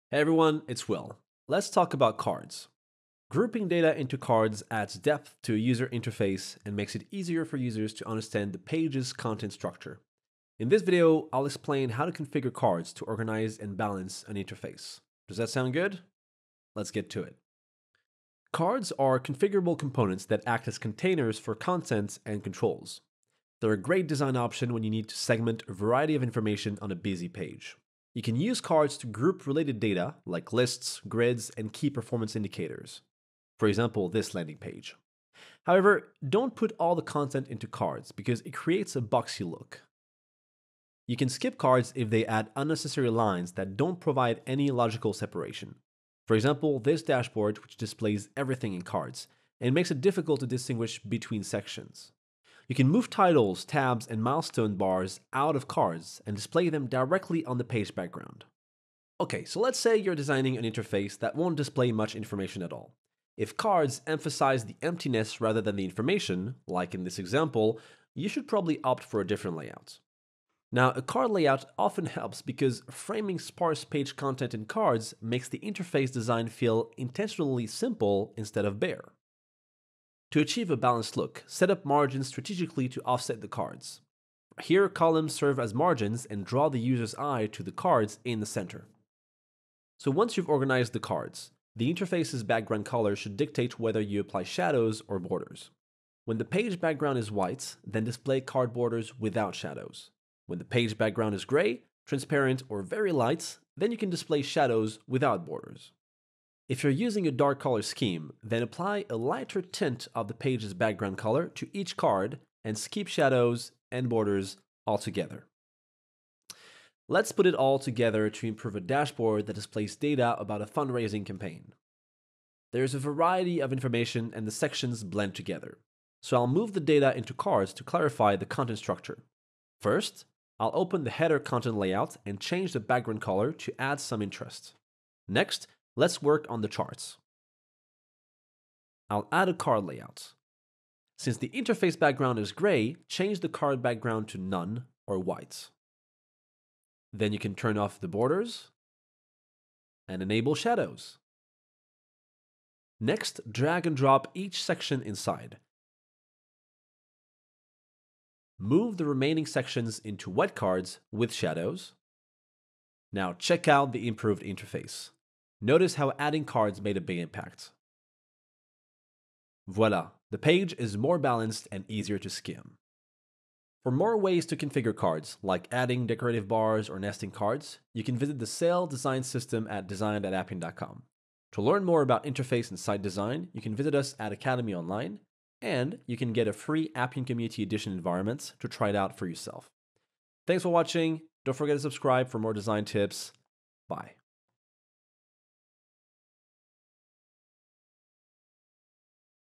Hey everyone, it's Will. Let's talk about cards. Grouping data into cards adds depth to a user interface and makes it easier for users to understand the page's content structure. In this video, I'll explain how to configure cards to organize and balance an interface. Does that sound good? Let's get to it. Cards are configurable components that act as containers for content and controls. They're a great design option when you need to segment a variety of information on a busy page. You can use cards to group related data like lists, grids, and key performance indicators. For example, this landing page. However, don't put all the content into cards because it creates a boxy look. You can skip cards if they add unnecessary lines that don't provide any logical separation. For example, this dashboard which displays everything in cards and makes it difficult to distinguish between sections. You can move titles, tabs, and milestone bars out of cards and display them directly on the page background. Okay, so let's say you're designing an interface that won't display much information at all. If cards emphasize the emptiness rather than the information, like in this example, you should probably opt for a different layout. Now, a card layout often helps because framing sparse page content in cards makes the interface design feel intentionally simple instead of bare. To achieve a balanced look, set up margins strategically to offset the cards. Here, columns serve as margins and draw the user's eye to the cards in the center. So once you've organized the cards, the interface's background color should dictate whether you apply shadows or borders. When the page background is white, then display card borders without shadows. When the page background is gray, transparent, or very light, then you can display shadows without borders. If you're using a dark color scheme, then apply a lighter tint of the page's background color to each card and skip shadows and borders altogether. Let's put it all together to improve a dashboard that displays data about a fundraising campaign. There's a variety of information and the sections blend together. So I'll move the data into cards to clarify the content structure. First, I'll open the header content layout and change the background color to add some interest. Next, let's work on the charts. I'll add a card layout. Since the interface background is gray, change the card background to none or white. Then you can turn off the borders and enable shadows. Next, drag and drop each section inside. Move the remaining sections into white cards with shadows. Now check out the improved interface. Notice how adding cards made a big impact. Voila, the page is more balanced and easier to skim. For more ways to configure cards, like adding decorative bars or nesting cards, you can visit the Sail design system at design.appian.com. To learn more about interface and site design, you can visit us at Academy Online, and you can get a free Appian Community Edition environment to try it out for yourself. Thanks for watching. Don't forget to subscribe for more design tips. Bye.